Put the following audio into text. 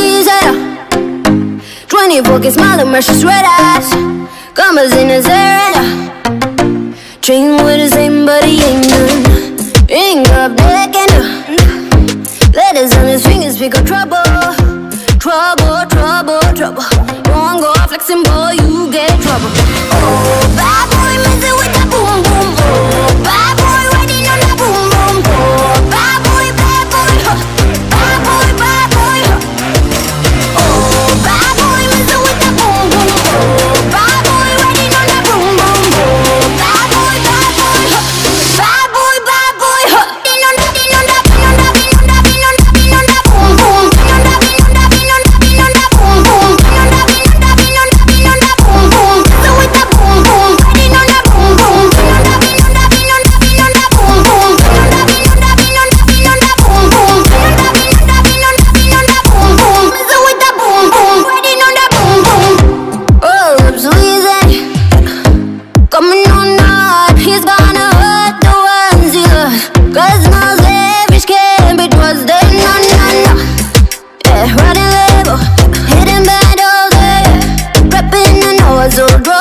squeezing. 24 can smile and mercy red eyes. Commas in his hair and train with the same, but he ain't none. Ring up neck and letters on his fingers speak of trouble. Trouble, trouble, trouble. Don't go flexing, boy, you get in trouble. Oh, bad boy, messing with that boom, boom. Oh, bad boy, riding on that boom, boom. Oh, bad boy, huh. Bad boy, huh. Oh, bad boy, messing with that boom, boom. Oh, bad boy, riding on that boom, boom. Oh, bad boy, huh. Bad boy, huh. Din on that, din on that, din on that, din on that, din on that, din on that boom, boom. Din on that, din on that, din on that, din on that boom, boom. Din on that, din on that, din on that, din on that boom, boom. So with that boom, boom, riding on that boom, boom. Din on that, din on that, din on that, din on that boom, boom. Din on that, din on that, din on that, din on that boom, boom. Din on that, din on that, din on that, din on that boom, boom. So with that boom, boom, riding on that boom, boom. Oh, lips wheezing, coming on hard. He's gonna hurt the ones he loves. 'Cause no lavish can be trusted, no, no, no. Yeah, riding label, hitting bad all day, prepping the nose, so draw.